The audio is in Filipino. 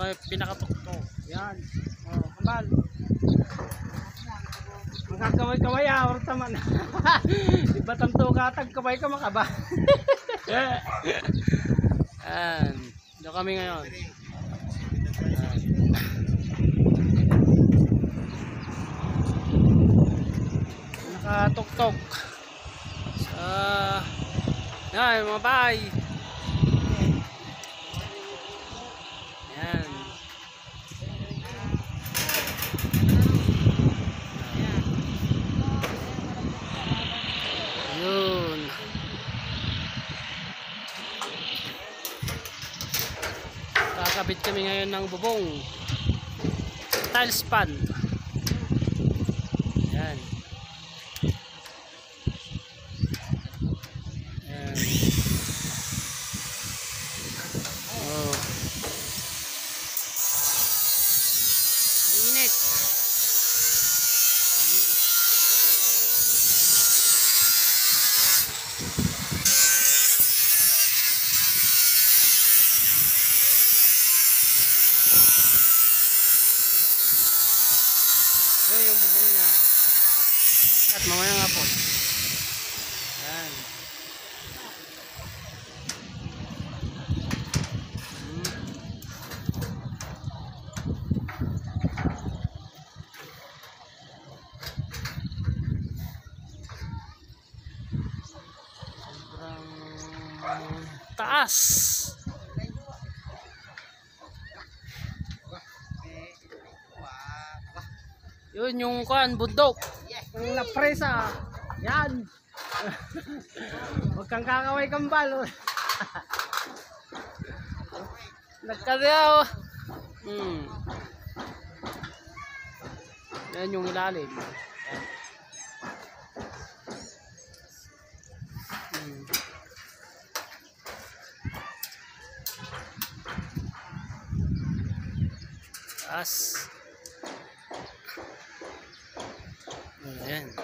kami pinakatuktok. Yan. Oh, kambal. Magkakaway-kaway or taman. Di ba tamto katag kaway ka makaba? Ayan. Doon kami ngayon. Nakatuktok. Yan, mga bahay. Yan. Yun. Kakabit kami ngayon ng bubong. Tiles pan. Yan. Yan. Oh. Mainit. Yun yung bubong niya. At mamaya nga po. Yan. Sobrang taas. Yun yung kuan, bundok. Ang lapresa. Yan. Huwag kang kakaway kambal. Nagkadyaw. Yan yung ilalim. Taas. Ayan.